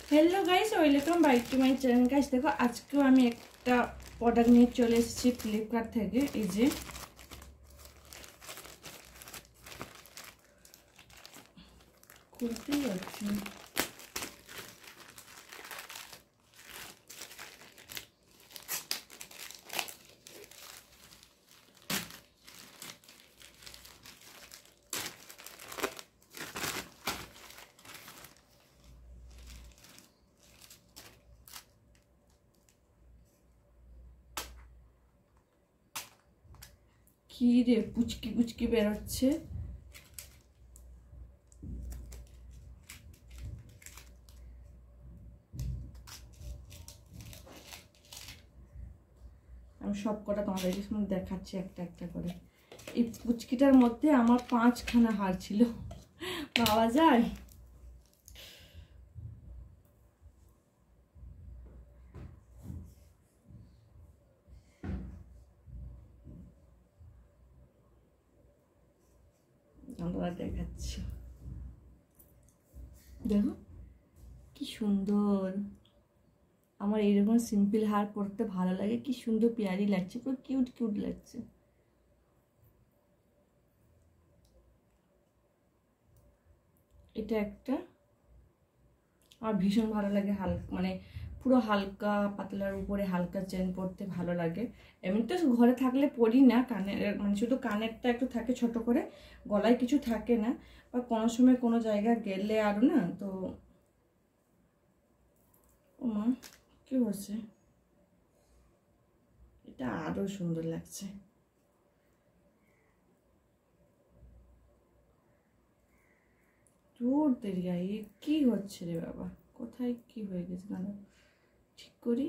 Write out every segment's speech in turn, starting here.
Hello guys, welcome back to my channel. Guys देखो আজকেও আমি একটা প্রোডাক্ট নিয়ে চলে এসেছি ফ্লিপকার্ট থেকে। এই যে খুলতেই হচ্ছে কি রে, পুচকি পুচকি বেরোচ্ছে। আমি সব কটা তোমাদের সামনে দেখাচ্ছি একটা একটা করে। এই পুচকিটার মধ্যে আমার 5খানা হার ছিল, পাওয়া যায়। আমরা দেখাচ্ছি, দেখো কি সুন্দর। আমার এইরকম সিম্পল হার পরতে ভালো লাগে, কি সুন্দর পিয়ারি লাগছে, পুরো কিউট কিউট লাগছে। এটা একটা আমার ভীষণ ভালো লাগে, হালকা মানে পুরো হালকা পাতলার উপরে হালকা চেন পরতে ভালো লাগে। এমনিতে ঘরে থাকলে পরি না, কানের মানে শুধু কানেরটা একটু থাকে ছোট করে, গলায় কিছু থাকে না, বা কোনো সময় কোনো জায়গায় গেলে আরও না তো। ও মা, কি হচ্ছে? এটা আরো সুন্দর লাগছে। জোর দেরিয়া, এ কি হচ্ছে রে বাবা? কোথায় কি হয়ে গেছে? না ঠিক করি।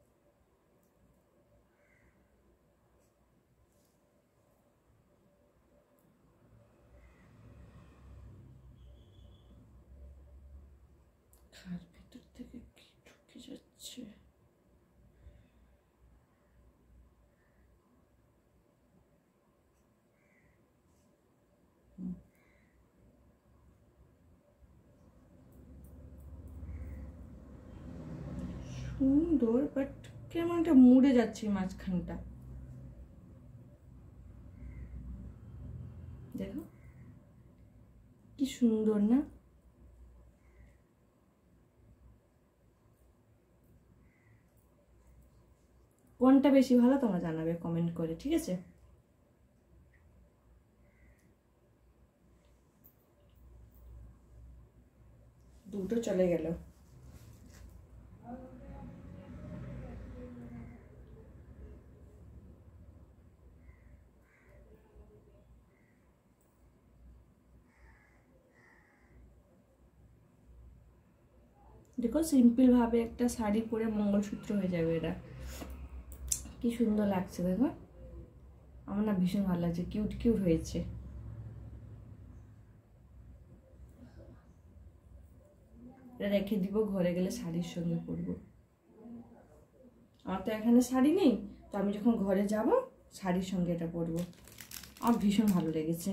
খার ভেতর থেকে কি ঢুকে যাচ্ছে? সুন্দর, বাট কেমন একটা মুড়ে যাচ্ছে মাঝখানটা। দেখো কি সুন্দর না? কোনটা বেশি ভালো তোমরা জানাবে কমেন্ট করে, ঠিক আছে? দুটো চলে গেল। দেখো সিম্পল ভাবে একটা শাড়ি পরে মঙ্গলসূত্র হয়ে যাবে এটা। কি সুন্দর লাগছে দেখো, আমার না ভীষণ ভালো লাগছে, কিউট কিউট হয়েছে। এটা রেখে দিব, ঘরে গেলে শাড়ির সঙ্গে পরবো। আমার তো এখানে শাড়ি নেই, তো আমি যখন ঘরে যাব শাড়ির সঙ্গে এটা পরবো। আমার ভীষণ ভালো লেগেছে।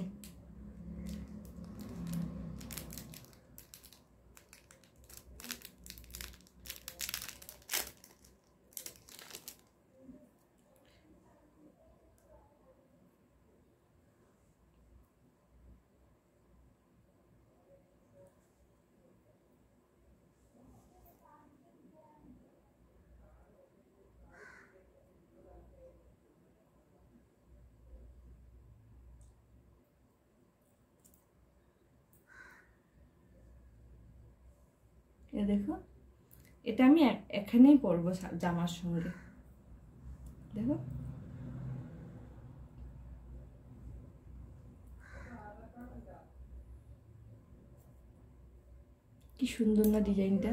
এ দেখো, এটা আমি এখানেই পরবো জামার সঙ্গে। দেখো কি সুন্দর না ডিজাইনটা?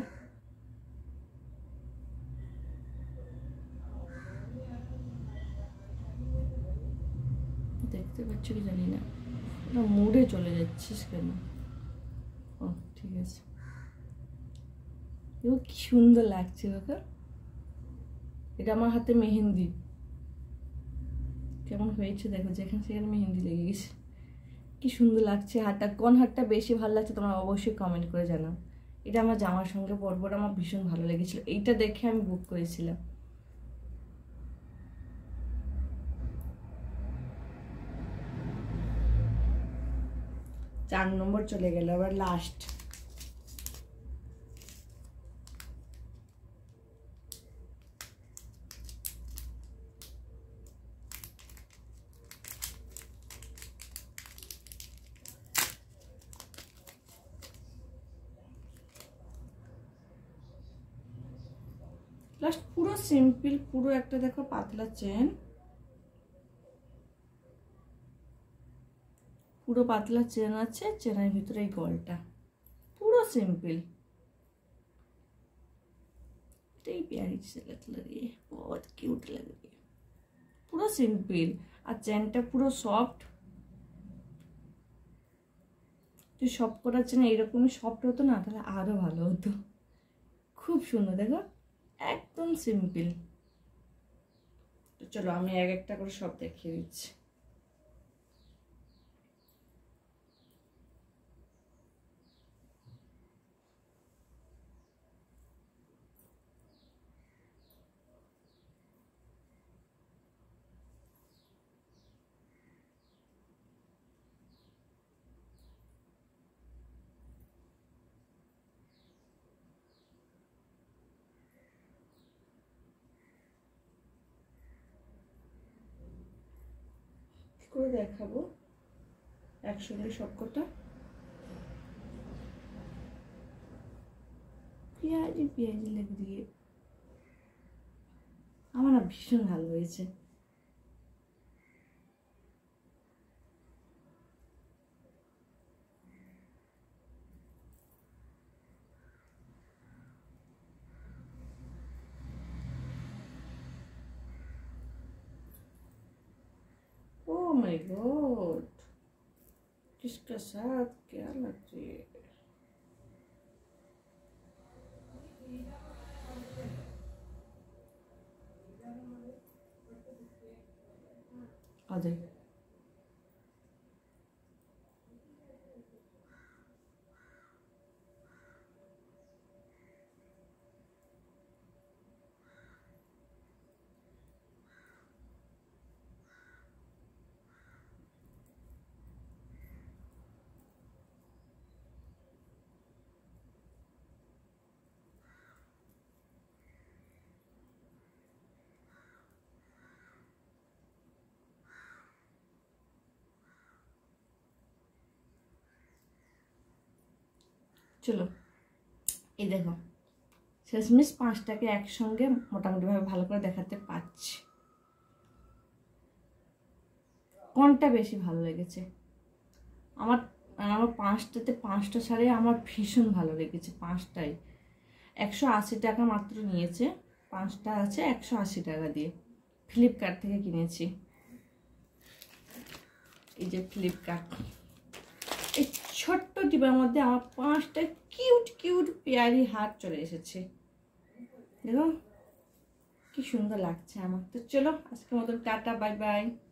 দেখতে পাচ্ছ কি জানি না, মুড়ে চলে যাচ্ছিস কেন? ও ঠিক আছে। দেখো কি সুন্দর লাগছে দেখো। এটা আমার হাতে মেহেন্দি, কেমন হয়েছে দেখো, যেখানে সেখানে মেহেন্দি লেগে গেছে। কি সুন্দর লাগছে হারটা। কোন হারটা বেশি ভালো লাগছে তোমরা অবশ্যই কমেন্ট করে জানাও। এটা আমার জামার সঙ্গে পরবো, আমার ভীষণ ভালো লেগেছিল, এইটা দেখে আমি বুক করেছিলাম। চার নম্বর চলে গেল, আবার লাস্ট। লাস্ট পুরো সিম্পল, পুরো একটা দেখো পাতলা চেন, পুরো পাতলা চেন আছে, চেনের ভিতরে এই গলটা, পুরো সিম্পল। এটাই प्यारी सी लग रही है, बहुत क्यूट लग रही है, পুরো সিম্পল। আর চেনটা পুরো সফট, যদি সব করা চেন এরকমই সফট হতো না তাহলে আরো ভালো হতো। খুব সুন্দর দেখো, একদম সিম্পল। চলো আমি এক একটা করে সব দেখিয়ে দিচ্ছি। করে দেখাবো একসঙ্গে সবকটা। পেঁয়াজি পেঁয়াজি লেগে দিয়ে আমার না ভীষণ ভালো হয়েছে। ओह माय गॉड, किसका साथ क्या लगती है। आ जाइए। চলো এই দেখো শেষমেশ পাঁচটাকে একসঙ্গে মোটামুটি ভাবে ভালো করে দেখাতে পারছি। কোনটা বেশি ভালো লেগেছে? আমার আমার পাঁচটাতে পাঁচটা শাড়ি আমার ভীষণ ভালো লেগেছে, পাঁচটাই। 180 টাকা মাত্র নিয়েছে, পাঁচটা আছে 180 টাকা দিয়ে, ফ্লিপকার্ট থেকে কিনেছি। এই যে ফ্লিপকার্ট, এই ছোট্ট টিপার মধ্যে আমার পাঁচটা কিউট কিউট পেয়ারি হার চলে এসেছে। দেখো কি সুন্দর লাগছে আমার। তো চলো আজকের মতন টাটা, বাই বাই।